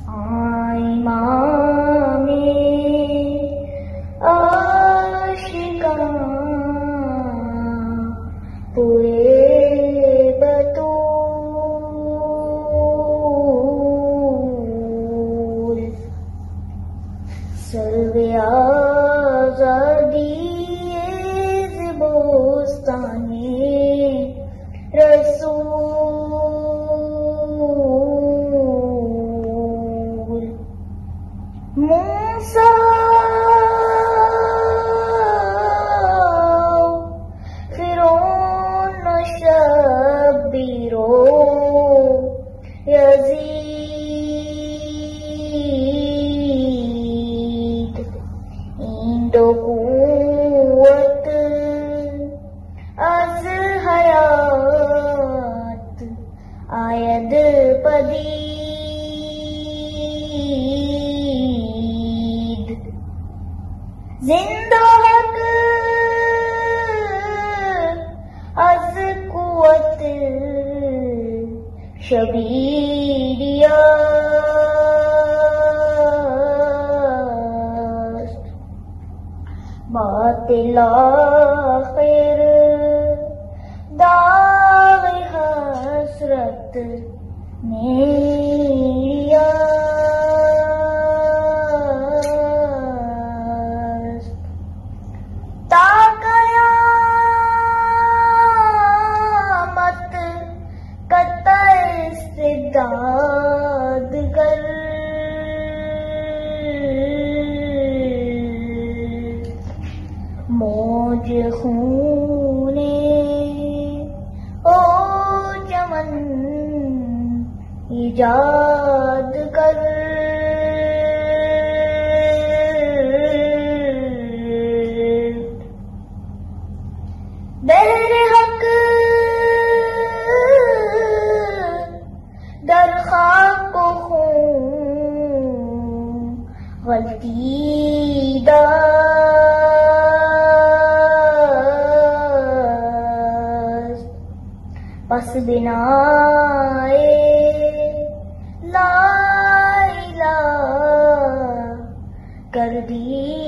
امام عاشقاں پورے بطول سرو آزادی بوستان رسول موسیٰ فرعون و شبیر و یزید این دو قوت از حیات آید پدید زندہ حق از قوت شبیریست باطل آخر داغ حسرت میریست تا قیامت قطع استعداد کر موج خون او چمن ایجاد کر بحر حق در خاک و خون غلطی داشت پس بنائے لا الہ کر دی